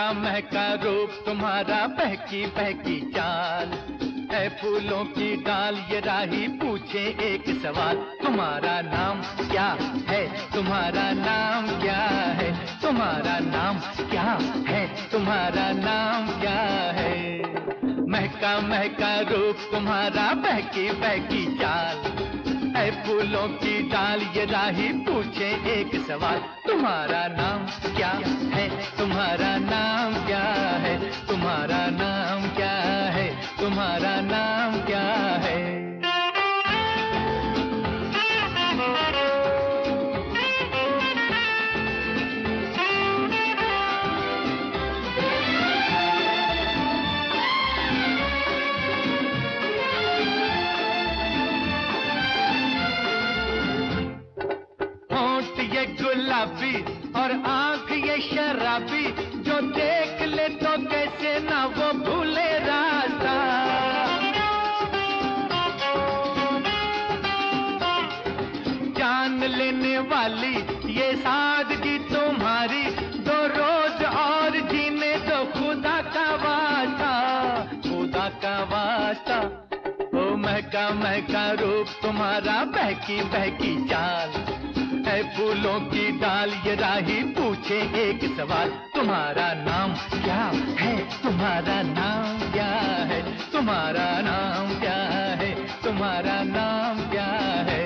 महका रूप तुम्हारा, बहकी बहकी चाल, है फूलों की डाल ये राही पूछे एक सवाल, तुम्हारा नाम क्या है, तुम्हारा नाम क्या है, तुम्हारा नाम क्या है, तुम्हारा नाम क्या है। महका महका रूप तुम्हारा, बहकी बहकी चाल, है फूलों की डाल ये राही पूछे एक सवाल, तुम्हारा नाम क्या है, तुम्हारा नाम क्या है, तुम्हारा नाम क्या है, तुम्हारा नाम क्या है। ये गुलाबी और आंख ये शराबी, जो देख ले तो कैसे ना वो भूले रास्ता। जान लेने वाली ये सादगी तुम्हारी, दो रोज और जीने दो खुदा का वास्ता, खुदा का वास्ता। ओ महका महका रूप तुम्हारा, बहकी बहकी चाल, है फूलों की डाल ये राही पूछे एक सवाल, तुम्हारा नाम क्या है, तुम्हारा नाम क्या है, तुम्हारा नाम क्या है, तुम्हारा नाम क्या है।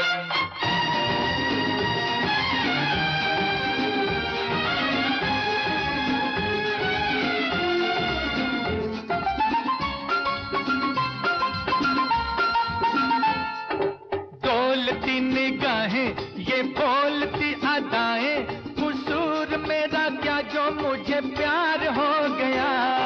डोलती निगाहें ये बोलती अदाएं, कसूर मेरा क्या जो मुझे प्यार हो गया।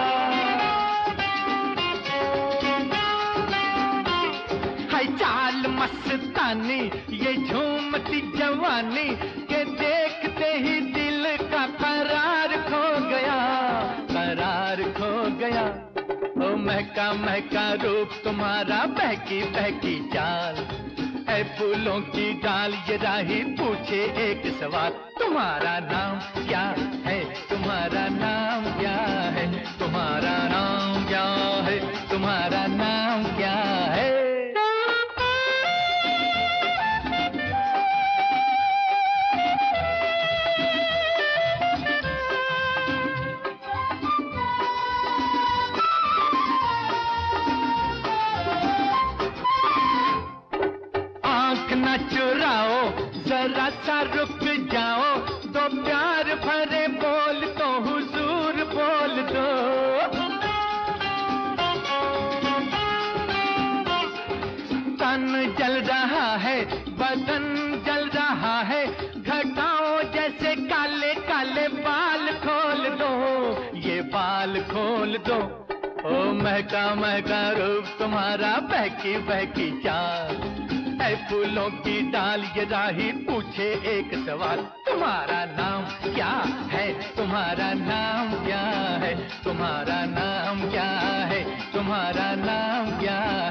हाय चाल मस्तानी ये झूमती जवानी, के देखते ही दिल का करार खो गया, करार खो गया। ओ महका महका रूप तुम्हारा, बहकी बहकी चाल, है फूलों की डाल ये राही पूछे एक सवाल, तुम्हारा नाम क्या है, तुम्हारा नाम क्या है, तुम्हारा नाम क्या है, तुम्हारा नाम क्या है। न चुराओ जरा सा रुक जाओ, तो प्यार भरे बोल तो हुजूर बोल दो। तन जल रहा है बदन जल रहा है, घटाओ जैसे काले काले बाल खोल दो, ये बाल खोल दो। ओ महका महका रूप तुम्हारा, बहकी बहकी चाल, है फूलों की डाल ये राही पूछे एक सवाल, तुम्हारा नाम क्या है, तुम्हारा नाम क्या है, तुम्हारा नाम क्या है, तुम्हारा नाम क्या